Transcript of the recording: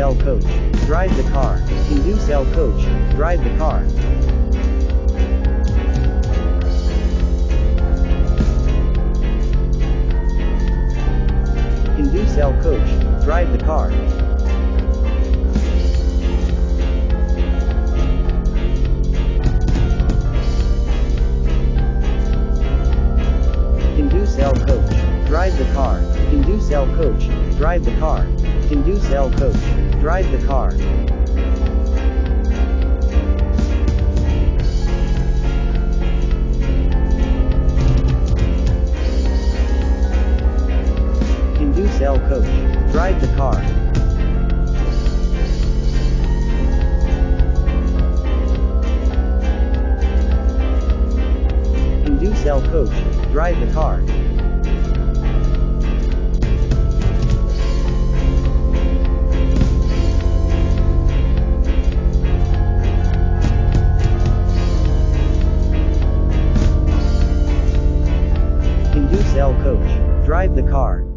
L coach, drive the car. Induce L coach, drive the car. Induce L coach, drive the car. Induce L coach, drive the car. Induce L coach, drive the car. Induce L coach, drive the car. Induce L coach, drive the car. Induce L coach, drive the car. Induce L coach, drive the car.